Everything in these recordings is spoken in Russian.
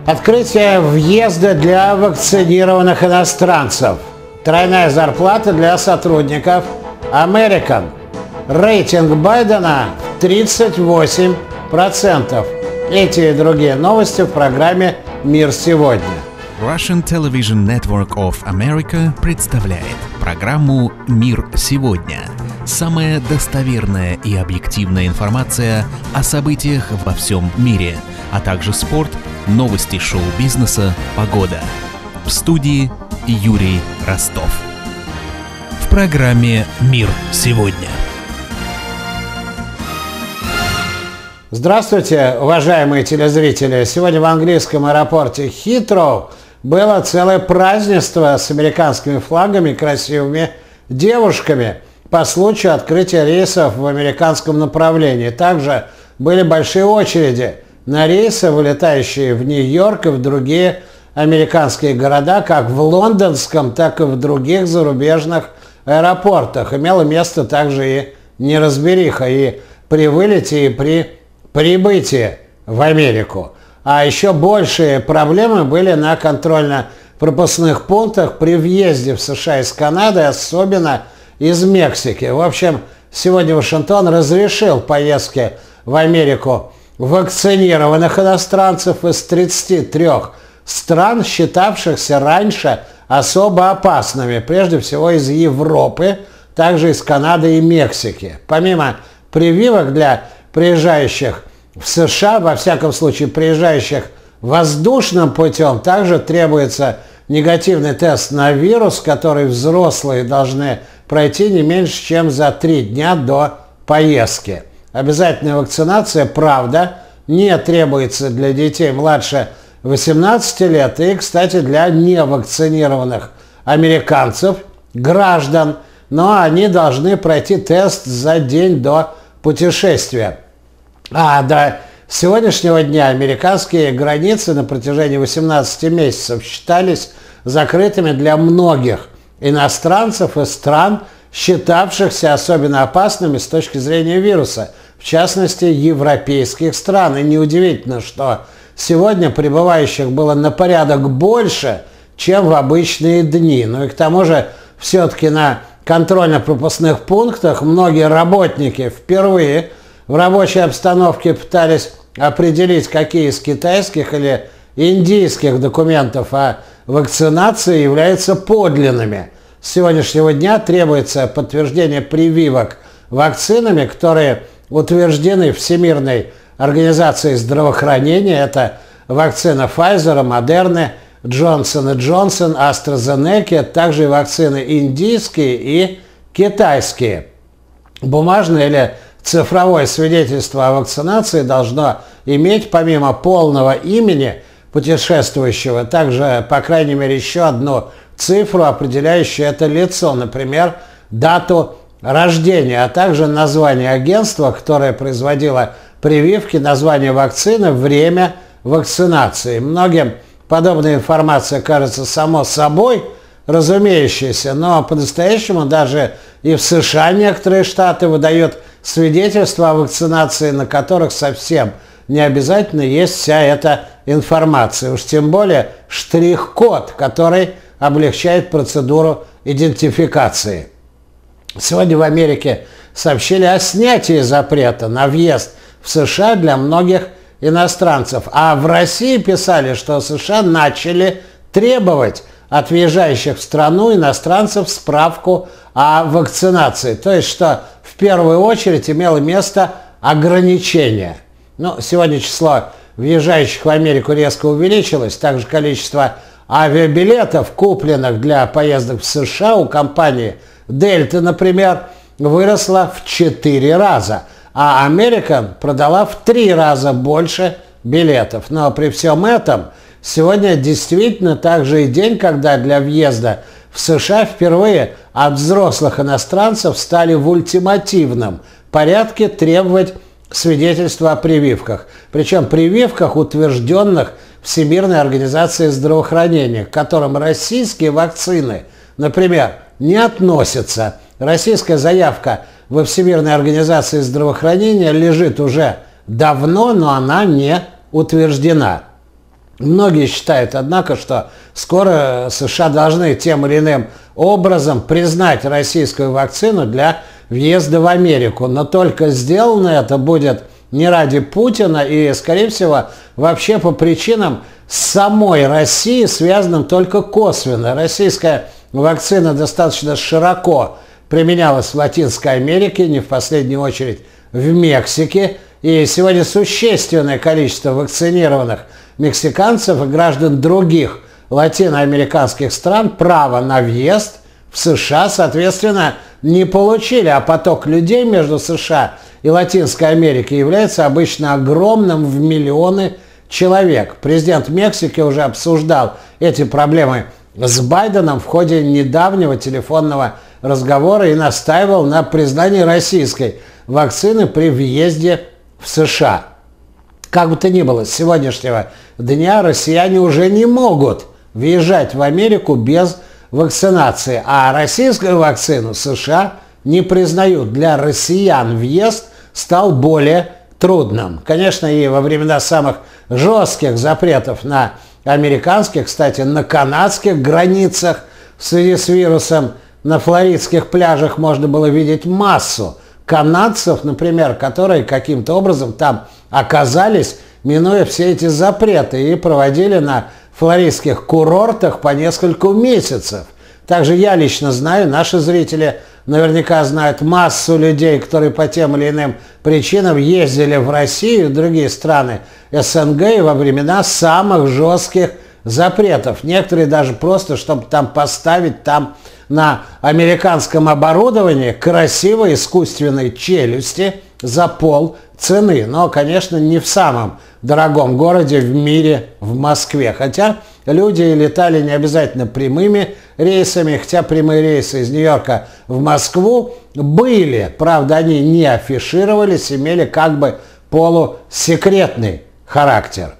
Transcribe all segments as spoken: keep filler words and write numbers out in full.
Открытие въезда для вакцинированных иностранцев. Тройная зарплата для сотрудников American. Рейтинг Байдена тридцать восемь процентов. Эти и другие новости в программе «Мир сегодня». Russian Television Network of America представляет программу «Мир сегодня». Самая достоверная и объективная информация о событиях во всем мире, а также спорт, новости шоу-бизнеса, погода. В студии Юрий Ростов. В программе «Мир сегодня». Здравствуйте, уважаемые телезрители! Сегодня в английском аэропорте Хитроу было целое празднество с американскими флагами и красивыми девушками по случаю открытия рейсов в американском направлении. Также были большие очереди на рейсы, вылетающие в Нью-Йорк и в другие американские города, как в лондонском, так и в других зарубежных аэропортах. Имело место также и неразбериха и при вылете, и при прибытии в Америку. А еще большие проблемы были на контрольно-пропускных пунктах при въезде в США из Канады, особенно из Мексики. В общем, сегодня Вашингтон разрешил поездки в Америку вакцинированных иностранцев из тридцати трёх стран, считавшихся раньше особо опасными, прежде всего из Европы, также из Канады и Мексики. Помимо прививок для приезжающих в США, во всяком случае приезжающих воздушным путем, также требуется негативный тест на вирус, который взрослые должны пройти не меньше, чем за три дня до поездки. Обязательная вакцинация, правда, не требуется для детей младше восемнадцати лет и, кстати, для невакцинированных американцев, граждан, но они должны пройти тест за день до путешествия. А до сегодняшнего дня американские границы на протяжении восемнадцати месяцев считались закрытыми для многих иностранцев из стран, считавшихся особенно опасными с точки зрения вируса, в частности, европейских стран. И неудивительно, что сегодня прибывающих было на порядок больше, чем в обычные дни. Ну и к тому же, все-таки на контрольно-пропускных пунктах многие работники впервые в рабочей обстановке пытались определить, какие из китайских или индийских документов о вакцинации являются подлинными. С сегодняшнего дня требуется подтверждение прививок вакцинами, которые утверждены Всемирной организацией здравоохранения. Это вакцина Pfizer, Moderna, Johnson энд Johnson, AstraZeneca, также и вакцины индийские и китайские. Бумажное или цифровое свидетельство о вакцинации должно иметь, помимо полного имени путешествующего, также, по крайней мере, еще одну цифру, определяющую это лицо, например, дату рождения, а также название агентства, которое производило прививки, название вакцины, время вакцинации. Многим подобная информация кажется само собой разумеющейся, но по-настоящему даже и в США некоторые штаты выдают свидетельства о вакцинации, на которых совсем не обязательно есть вся эта информация. Уж тем более штрих-код, который облегчает процедуру идентификации. Сегодня в Америке сообщили о снятии запрета на въезд в США для многих иностранцев. А в России писали, что США начали требовать от въезжающих в страну иностранцев справку о вакцинации. То есть, что в первую очередь имело место ограничение. Ну, сегодня число въезжающих в Америку резко увеличилось. Также количество авиабилетов, купленных для поездок в США у компании Delta, например, выросло в четыре раза. А American продала в три раза больше билетов. Но при всем этом сегодня действительно также и день, когда для въезда в США впервые от взрослых иностранцев стали в ультимативном порядке требовать свидетельства о прививках. Причем прививках, утвержденных Всемирной организацией здравоохранения, к которым российские вакцины, например, не относятся. Российская заявка во Всемирной организации здравоохранения лежит уже давно, но она не утверждена. Многие считают, однако, что скоро США должны тем или иным образом признать российскую вакцину для въезда в Америку. Но только сделано это будет не ради Путина и, скорее всего, вообще по причинам самой России, связанным только косвенно. Российская вакцина достаточно широко применялась в Латинской Америке, не в последнюю очередь в Мексике. И сегодня существенное количество вакцинированных мексиканцев и граждан других латиноамериканских стран право на въезд в США, соответственно, не получили. А поток людей между США и Латинской Америкой является обычно огромным в миллионы человек. Президент Мексики уже обсуждал эти проблемы с Байденом в ходе недавнего телефонного разговора и настаивал на признании российской вакцины при въезде в США. Как бы то ни было, с сегодняшнего дня россияне уже не могут въезжать в Америку без вакцинации, а российскую вакцину США не признают. Для россиян въезд стал более трудным. Конечно, и во времена самых жестких запретов на американских, кстати, на канадских границах в связи с вирусом на флоридских пляжах можно было видеть массу канадцев, например, которые каким-то образом там оказались, минуя все эти запреты, и проводили на флоридских курортах по несколько месяцев. Также я лично знаю, наши зрители наверняка знают массу людей, которые по тем или иным причинам ездили в Россию и другие страны СНГ во времена самых жестких запретов. Некоторые даже просто, чтобы там поставить там на американском оборудовании красивой искусственной челюсти за пол цены. Но, конечно, не в самом дорогом городе в мире, в Москве. Хотя люди летали не обязательно прямыми рейсами, хотя прямые рейсы из Нью-Йорка в Москву были. Правда, они не афишировались, имели как бы полусекретный характер.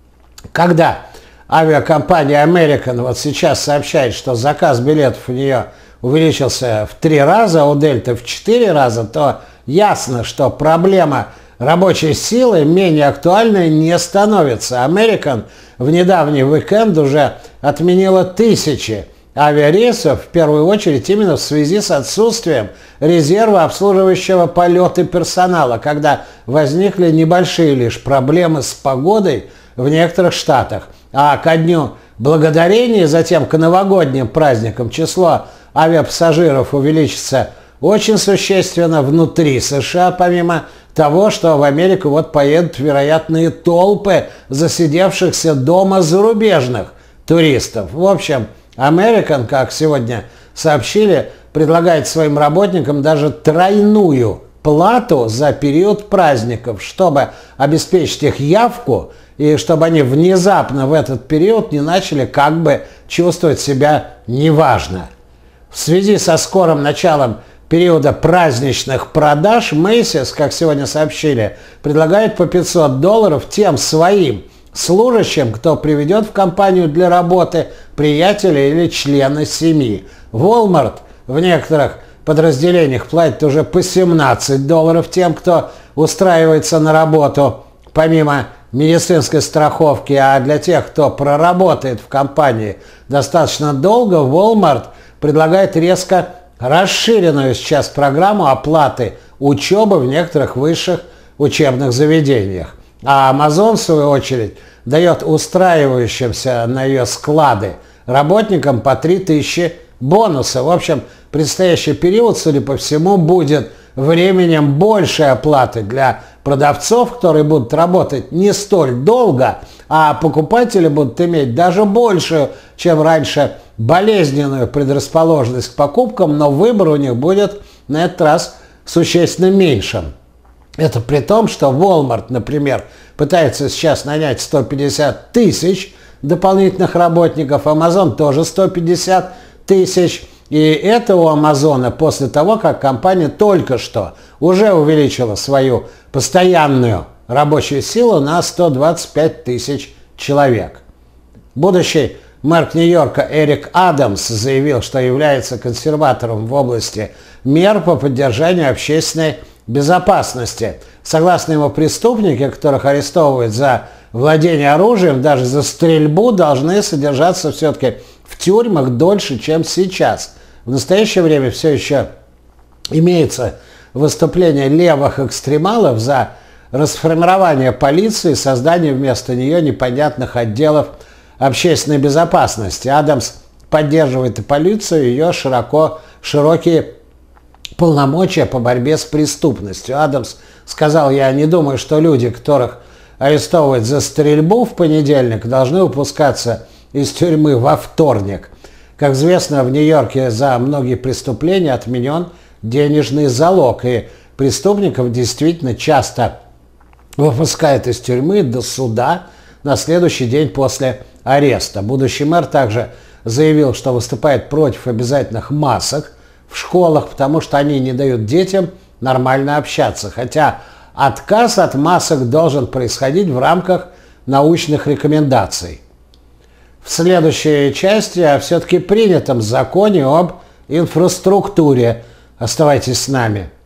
Когда авиакомпания American вот сейчас сообщает, что заказ билетов у нее увеличился в три раза, а у Дельты в четыре раза, то ясно, что проблема рабочей силы менее актуальной не становится. American в недавний уикенд уже отменила тысячи авиарейсов, в первую очередь именно в связи с отсутствием резерва обслуживающего полеты персонала, когда возникли небольшие лишь проблемы с погодой в некоторых штатах. А ко Дню Благодарения, затем к новогодним праздникам число авиапассажиров увеличится очень существенно внутри США, помимо того, что в Америку вот поедут вероятные толпы засидевшихся дома зарубежных туристов. В общем, American, как сегодня сообщили, предлагает своим работникам даже тройную плату за период праздников, чтобы обеспечить их явку и чтобы они внезапно в этот период не начали как бы чувствовать себя неважно. В связи со скорым началом периода праздничных продаж Macy's, как сегодня сообщили, предлагает по пятьсот долларов тем своим служащим, кто приведет в компанию для работы приятеля или члена семьи. Walmart в некоторых подразделениях платит уже по семнадцать долларов тем, кто устраивается на работу, помимо медицинской страховки, а для тех, кто проработает в компании достаточно долго, Walmart предлагает резко расширенную сейчас программу оплаты учебы в некоторых высших учебных заведениях. А Amazon, в свою очередь, дает устраивающимся на ее склады работникам по три тысячи бонуса. В общем, предстоящий период, судя по всему, будет временем большей оплаты для продавцов, которые будут работать не столь долго, а покупатели будут иметь даже большую, чем раньше, болезненную предрасположенность к покупкам, но выбор у них будет на этот раз существенно меньшим. Это при том, что Walmart, например, пытается сейчас нанять сто пятьдесят тысяч дополнительных работников, Amazon тоже сто пятьдесят тысяч. И это у Амазона после того, как компания только что уже увеличила свою постоянную рабочую силу на сто двадцать пять тысяч человек. Будущий мэр Нью-Йорка Эрик Адамс заявил, что является консерватором в области мер по поддержанию общественной безопасности. Согласно ему, преступники, которых арестовывают за владение оружием даже за стрельбу должны содержаться все-таки в тюрьмах дольше, чем сейчас. В настоящее время все еще имеется выступление левых экстремалов за расформирование полиции и создание вместо нее непонятных отделов общественной безопасности. Адамс поддерживает и полицию, ее широко, широкие полномочия по борьбе с преступностью. Адамс сказал: «Я не думаю, что люди, которых арестовывать за стрельбу в понедельник, должны выпускаться из тюрьмы во вторник. Как известно, в Нью-Йорке за многие преступления отменен денежный залог, и преступников действительно часто выпускают из тюрьмы до суда на следующий день после ареста». Будущий мэр также заявил, что выступает против обязательных масок в школах, потому что они не дают детям нормально общаться, хотя отказ от масок должен происходить в рамках научных рекомендаций. В следующей части о все-таки принятом законе об инфраструктуре. Оставайтесь с нами.